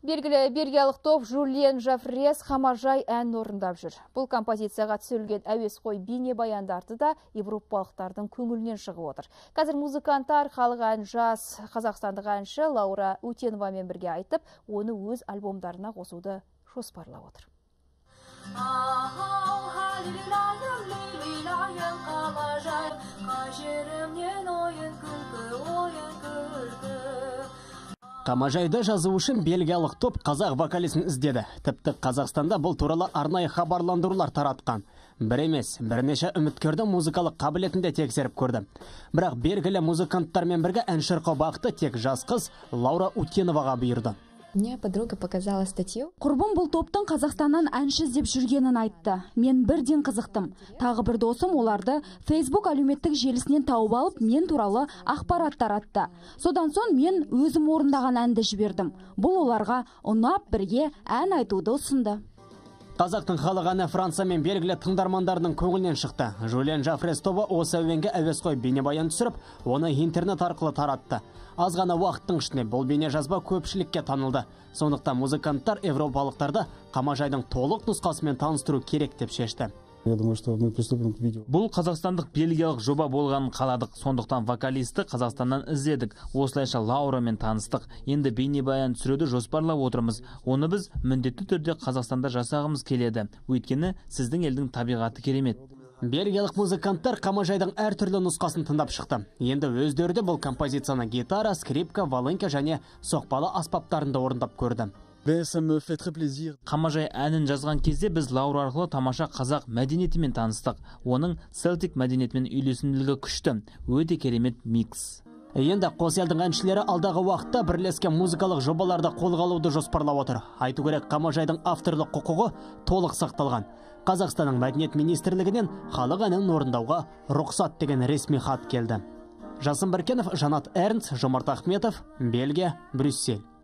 Белгілі бельгиялық топ Жюльен Жафрес Қамажай ән орындап жүр. Бұл композицияға түсірілген әуесқой бейне баяндарды да европалықтардың көңілінен шығып отыр. Қазір музыканттар халық ән жас қазақстандық әнші Лаура Утеновамен бірге айтып, оны өз альбомдарына қосуды жоспарлап отыр. Қамажайды жазу үшін бельгиялық топ қазақ вокалисін іздеді. Тіпті Қазақстанда бұл туралы арнайы хабарландырулар таратқан. Бір емес, бірнеше үміткердің музыкалық қабілетінде тексеріп көрді. Бірақ белгілі музыканттармен бірге ән шырқау бақыты тек жас қыз Лаура Утеноваға бұйырды. Мне подруга показала статью. Құрбым бұл топтың Қазақстаннан әнші іздеп жүргенін айтты. Мен бірден қызықтым. Тағы бір досым оларды Facebook әлеуметтік желісінен тауып алып, мен туралы ақпарат таратты. Содан соң мен өзім орындаған әнді жібердім. Бұл оларға ұнап бірге ән айтуды ұсынды. Қазақтың халық әні Франциямен белгілі тыңдармандарының көңілінен шықты. Жюльен Жафрес тобы осы әуенге әуесқой бейнебаян түсіріп, оны интернет арқылы таратты. Аз ғана уақыттың ішінде бұл бейне жазба көпшілікке танылды. Сондықтан музыканттар европалықтарды Қамажайдың толық нұсқасымен таныстыру керек деп шешті. Бұл қазақстандық бельгиялық жоба болғанын қаладық. Сондықтан вокалисті Қазақстаннан іздедік. Осылайша Лаурамен таныстық. Енді бейнебаян түсіруді жоспарлап отырмыз. Оны біз міндетті түрде Қазақстанда жасағымыз келеді. Өйткені сіздің елдің табиғаты керемет. Бельгиялық музыканттар Қамажайдың әртүрлі нұсқасын тыңдап шықты. Енді өздері де бұл композицияны гитара, скрипка, волынка және соқпалы аспаптарында орындап көрді. Қамажай әнін жазған кезде біз Лаура арқылы тамаша қазақ мәдениетімен таныстық. Оның селтик мәдениетімен үйлесімділігі күшті, өте керемет микс. Енді қос елдің әншілері алдағы уақытта бірлескен музыкалық жобаларды қолға алуды жоспарлап отыр. Айту керек, Қамажайдың авторлық құқығы толық сақталған. Қазақстанның мәдениет министрлігінен халық әнін орындауға рұқсат деген ресми хат келді. Жасын Біркенов, Жанат Эрнст, Жомарт Ахметов, Бельгия, Брюссель.